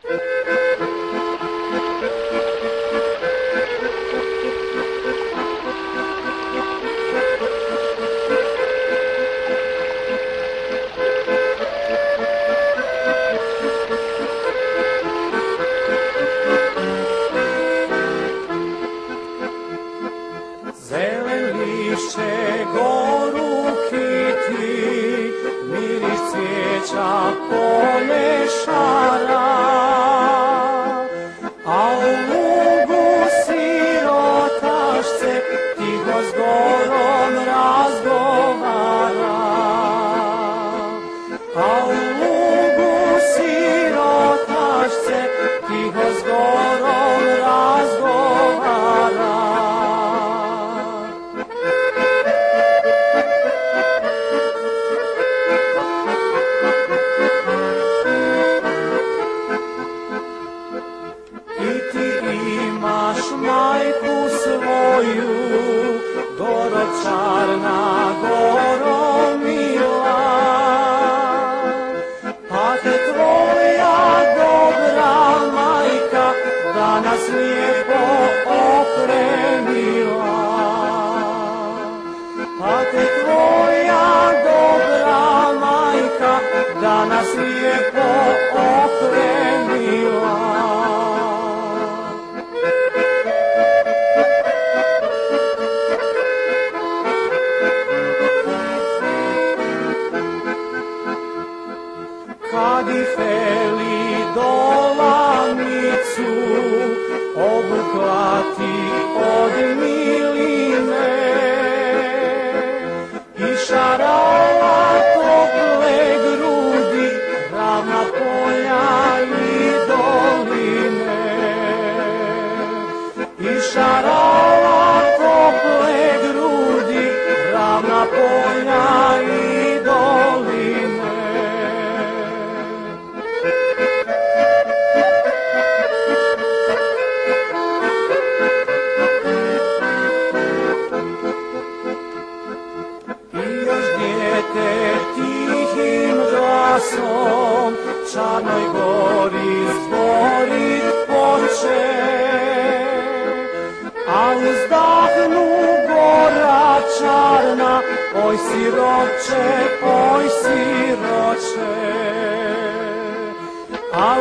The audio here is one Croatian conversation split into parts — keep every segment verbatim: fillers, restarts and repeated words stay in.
Lišće goru kiti, miris cvijeća polje šara, a u lugu sirotašce tiho s gorom razgovara. A u lugu sirotašce tiho s gorom razgovara. Majku svoju, Doročarna, Goro mila, a te tvoja dobra majka danas lijepo opremila. A te tvoja dobra majka danas lijepo opremila. Kad i Feli dolanicu obukla ti od miline i šarala tople grudi, ravna polja i doline. I šarala tople grudi, ravna polja i doline. Tihim glasom Čarnoj gori zborit poče, a uzdahnu gora čarna, oj siroče, oj siroče. A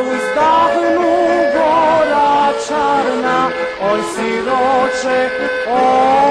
uzdahnu gora čarna, oj siroče, oj